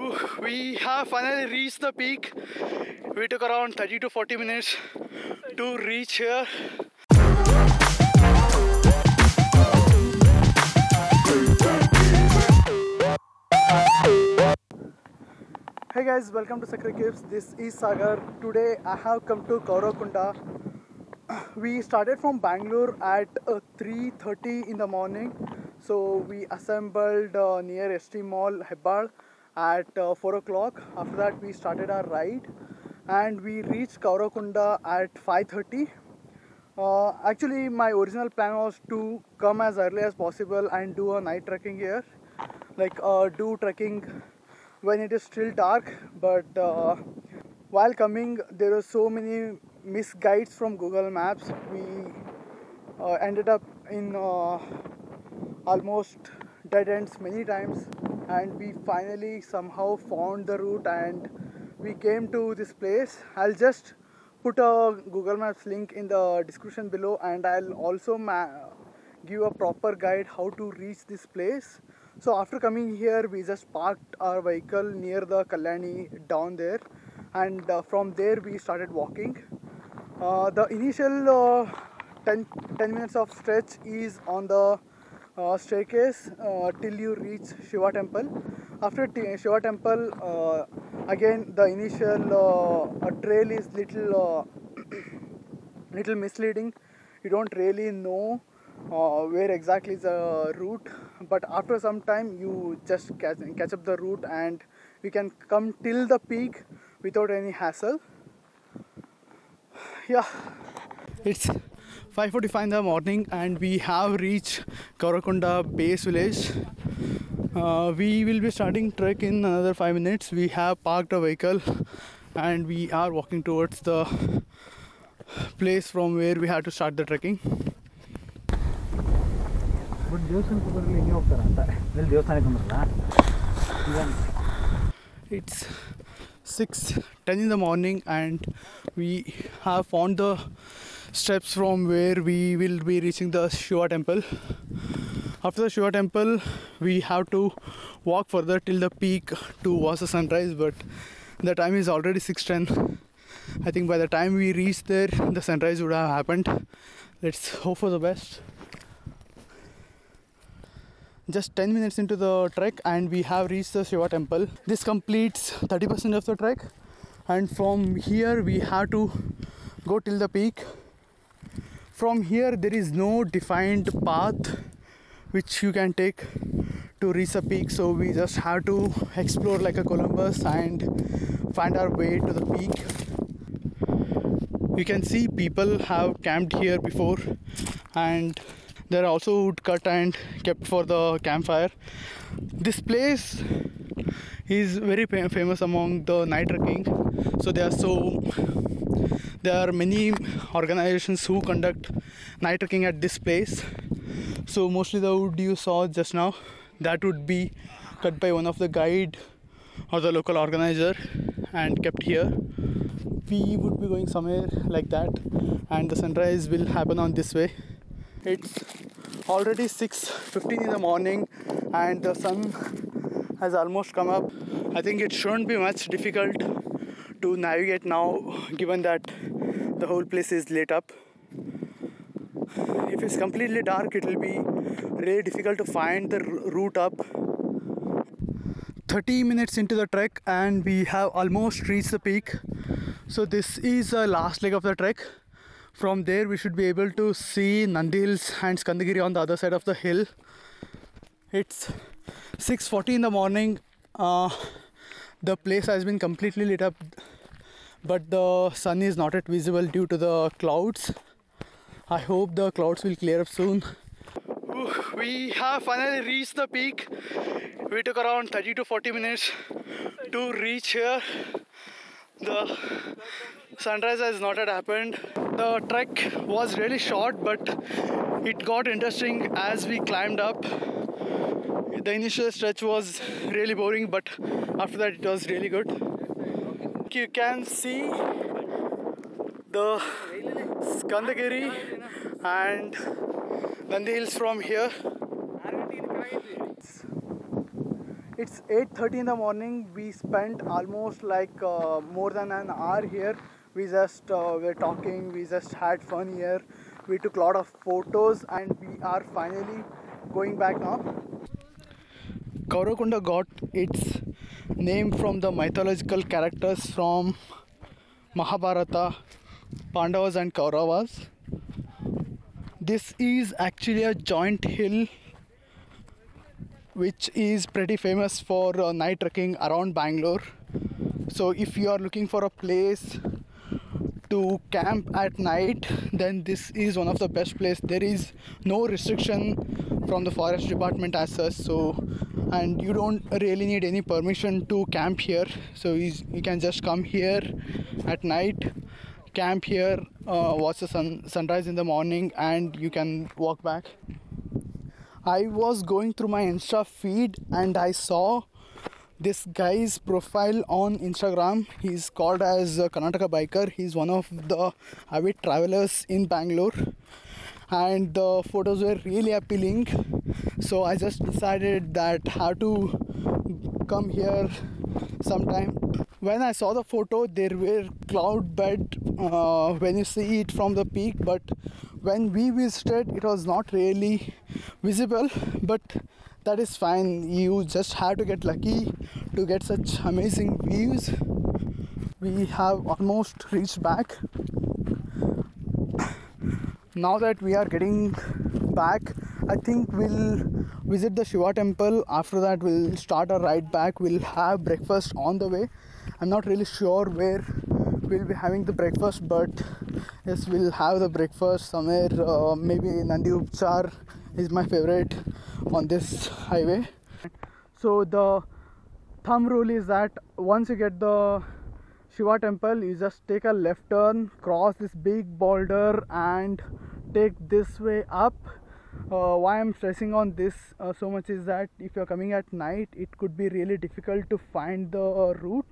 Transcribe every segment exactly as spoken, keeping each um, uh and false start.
Ooh, we have finally reached the peak. We took around thirty to forty minutes to reach here. Hey guys, welcome to Sakra Caves. This is Sagar. Today I have come to Kaurakunda. We started from Bangalore at uh, three thirty in the morning. So we assembled uh, near S T Mall, Hebbal at uh, four o'clock. After that we started our ride and we reached Kaurakunda at five thirty. Uh, actually my original plan was to come as early as possible and do a night trekking here. Like uh, do trekking when it is still dark, but uh, while coming there are so many misguides from Google Maps. We uh, ended up in uh, almost dead ends many times, and we finally somehow found the route and we came to this place. I'll just put a Google Maps link in the description below, and I'll also ma- give a proper guide how to reach this place. So after coming here, we just parked our vehicle near the Kalyani down there, and uh, from there we started walking. Uh, the initial uh, ten, ten minutes of stretch is on the uh, staircase uh, till you reach Shiva temple. After t- Shiva temple, uh, again the initial uh, trail is little uh, little misleading. You don't really know uh, where exactly is the route, but after some time you just catch, catch up the route and we can come till the peak without any hassle. Yeah, it's five forty-five in the morning and we have reached Kaurakunda base village. Uh, we will be starting trek in another five minutes. We have parked a vehicle and we are walking towards the place from where we had to start the trekking. It's six ten in the morning and we have found the steps from where we will be reaching the Shiva temple. After the Shiva temple, we have to walk further till the peak to watch the sunrise, but the time is already six ten. I think by the time we reach there, the sunrise would have happened. Let's hope for the best. Just ten minutes into the trek and we have reached the Shiva temple. This completes thirty percent of the trek, and from here we have to go till the peak. From here there is no defined path which you can take to reach the peak, so we just have to explore like a Columbus and find our way to the peak. You can see people have camped here before, and there are also wood cut and kept for the campfire. This place is very famous among the night trekking. So there are so there are many organizations who conduct night trekking at this place. So mostly the wood you saw just now, that would be cut by one of the guide or the local organizer and kept here. We would be going somewhere like that, and the sunrise will happen on this way. It's already six fifteen in the morning and the sun has almost come up. I think it shouldn't be much difficult to navigate now, given that the whole place is lit up. If it's completely dark, it will be really difficult to find the route up. thirty minutes into the trek and we have almost reached the peak. So this is the last leg of the trek. From there we should be able to see Nandi Hills and Skandagiri on the other side of the hill. It's six forty in the morning. Uh, the place has been completely lit up, but the sun is not yet visible due to the clouds. I hope the clouds will clear up soon. Ooh, we have finally reached the peak. We took around thirty to forty minutes to reach here. The sunrise has not yet happened. The trek was really short, but it got interesting as we climbed up. The initial stretch was really boring, but after that it was really good. You can see the Skandagiri and Nandi Hills from here. It's eight thirty in the morning. We spent almost like uh, more than an hour here. We just uh, were talking, we just had fun here. We took a lot of photos and we are finally going back now. Kaurakunda got its name from the mythological characters from Mahabharata, Pandavas and Kauravas. This is actually a joint hill which is pretty famous for uh, night trekking around Bangalore. So if you are looking for a place to camp at night, then this is one of the best place. There is no restriction from the forest department as such, so and you don't really need any permission to camp here. So you, you can just come here at night, camp here, uh, watch the sun sunrise in the morning, and you can walk back. I was going through my Insta feed and I saw this guy's profile on Instagram. He's called as a Karnataka Biker. He's one of the avid travelers in Bangalore, and the photos were really appealing. So I just decided that I have to come here sometime. When I saw the photo, there were cloud bed uh, when you see it from the peak, but when we visited it was not really visible, but that is fine. You just have to get lucky to get such amazing views. We have almost reached back. Now that we are getting back, I think we'll visit the Shiva temple. After that we'll start a ride back. We'll have breakfast on the way. I'm not really sure where we'll be having the breakfast, but yes, we'll have the breakfast somewhere. Uh, maybe Nandi Upchar is my favorite on this highway. So the thumb rule is that once you get the Shiva temple, you just take a left turn, cross this big boulder and take this way up. Uh, why I'm stressing on this uh, so much is that if you're coming at night, it could be really difficult to find the uh, route.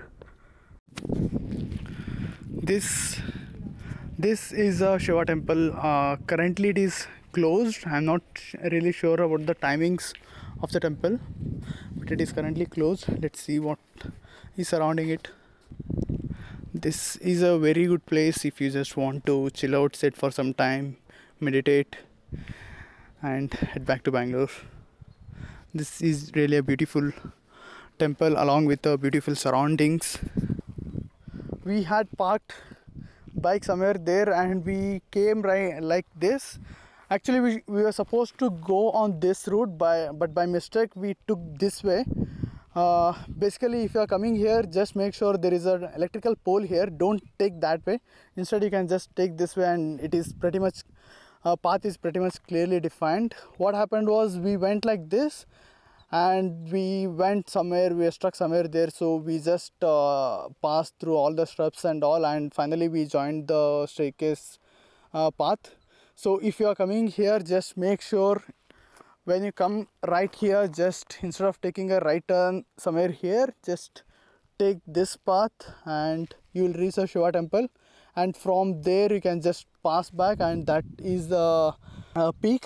This this is a Shiva temple. Uh, currently it is closed. I'm not really sure about the timings of the temple, but it is currently closed. Let's see what is surrounding it. This is a very good place if you just want to chill out, sit for some time, meditate and head back to Bangalore. This is really a beautiful temple along with the beautiful surroundings. We had parked bike somewhere there and we came right like this. Actually we, we were supposed to go on this route, by but by mistake we took this way. Uh, basically if you are coming here, just make sure there is an electrical pole here. Don't take that way. Instead you can just take this way and it is pretty much uh, path is pretty much clearly defined. What happened was we went like this and we went somewhere, we were stuck somewhere there, so we just uh, passed through all the shrubs and all, and finally we joined the staircase uh, path. So if you are coming here, just make sure when you come right here, just instead of taking a right turn somewhere here, just take this path and you will reach the Shiva temple, and from there you can just pass back, and that is the uh, peak.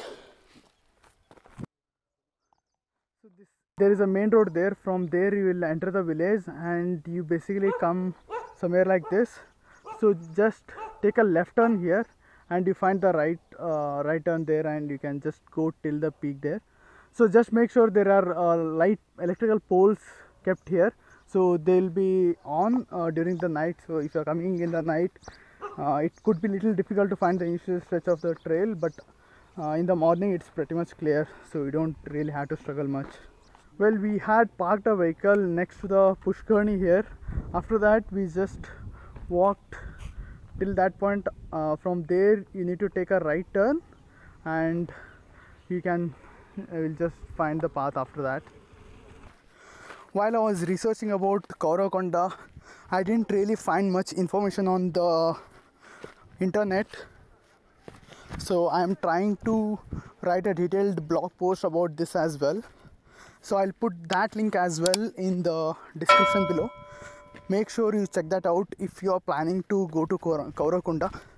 So this, there is a main road there. From there you will enter the village and you basically come somewhere like this. So just take a left turn here and you find the right uh, right turn there, and you can just go till the peak there. So just make sure there are uh, light electrical poles kept here, so they'll be on uh, during the night. So if you're coming in the night, uh, it could be little difficult to find the initial stretch of the trail, but uh, in the morning it's pretty much clear, so you don't really have to struggle much. Well, we had parked a vehicle next to the Pushkarni here. After that we just walked till that point. Uh, from there you need to take a right turn and you can uh, will just find the path after that. While I was researching about Kaurakunda, I didn't really find much information on the internet, so I am trying to write a detailed blog post about this as well. So I'll put that link as well in the description below. Make sure you check that out if you are planning to go to Kaurakunda.